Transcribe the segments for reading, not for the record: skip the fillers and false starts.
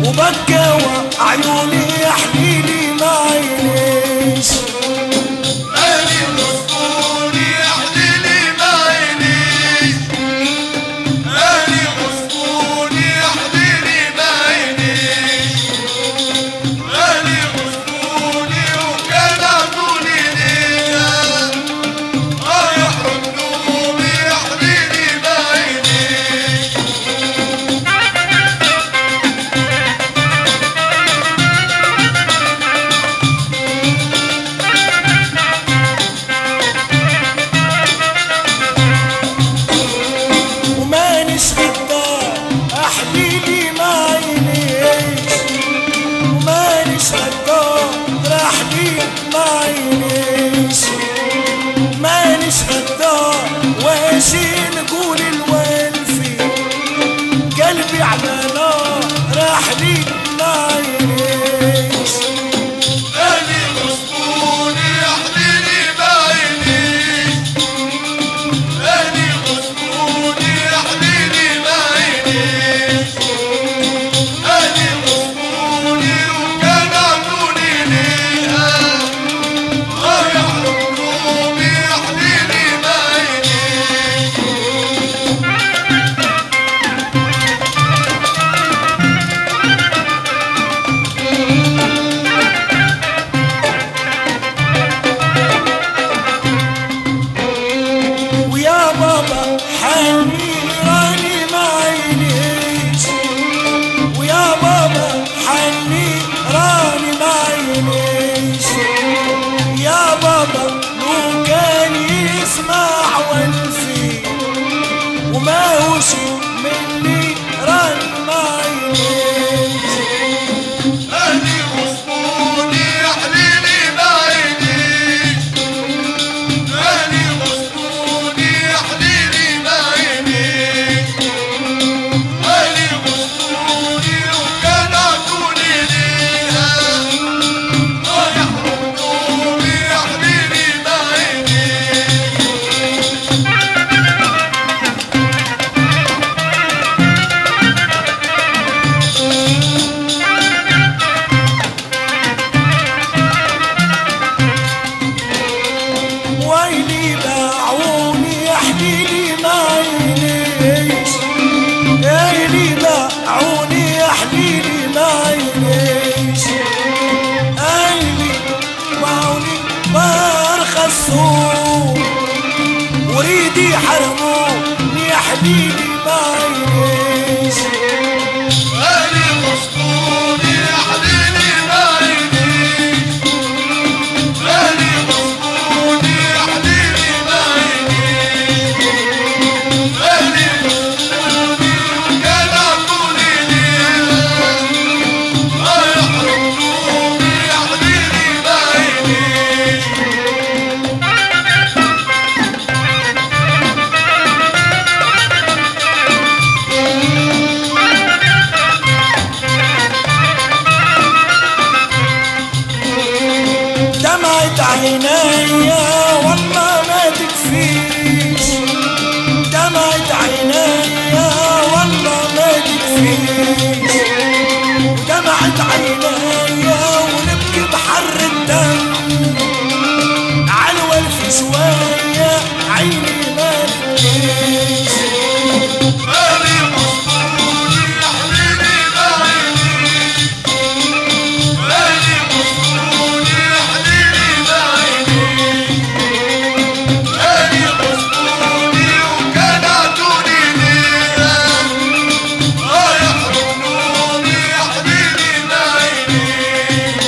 وبكى وعيوني يا حليلي ما عينيش. غالي غصبوني يا حليلي ما عينيش. غالي غصبوني يا حليلي ما عينيش. غالي غصبوني وكان عدوني ليها يحرم نومي يا حليلي ما عينيش. ومانيش غدار أحليلي ما عينيش. ومانيش غدار أحليلي ما عينيش. مانيش غدار واشي نقول الوالفي قلبي على نار أحليلي ما عينيش. غالي غصبوني يا حليلي ما عينيش. غالي غصبوني يا حليلي ما عينيش. غالي غصبوني وكان عدوني ليها يحرم نومي يا حليلي ما عينيش. ويا بابا حني راني ما عينيش. ويا بابا حني راني ما عينيش. يا بابا لو كان يسمع والفي وما هوش مني راني ما عينيش. غالي غصبوني يا حليلي ما عينيش. غالي غصبوني يا حليلي ما عينيش. غالي غصبوني وكان عدوني ليها يحرم نومي يا حليلي ما عينيش. ويلي باعوني يا حليلي ما عينيش. ويلي باعوني يا حليلي ما عينيش. ويلي باعوني بارخصهم وريدي حرموني يا حليلي ما عينيش. غالي غصبوني يا حليلي ما عينيش. غالي غصبوني يا حليلي ما عينيش. غالي غصبوني وكان عدوني ليها يحرم نومي يا حليلي ما عينيش. دمعت عينيا والله ما تكفيش. دمعت عينيا والله ما تكفيش. دمعت عينيا ونبكي بحر الدم عالولف شوية عيني ما تكفيش. غالي غصبوني يا حليلي ما عينيش. غالي غصبوني يا حليلي ما عينيش. غالي غصبوني وكان عدوني ليها يحرم نومي يا حليلي ما عينيش.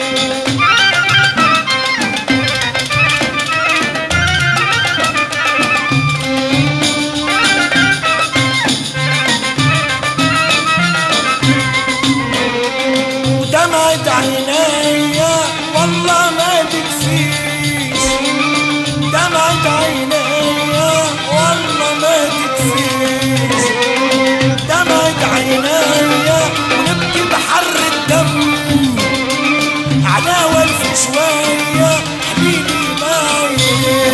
دمعت عينيا والله ما تكفيش. دمعت عينيا والله ما تكفيش. دمعت عينيا ونبكي بحر الدم على ولف شوية حبيبي ما عينيش.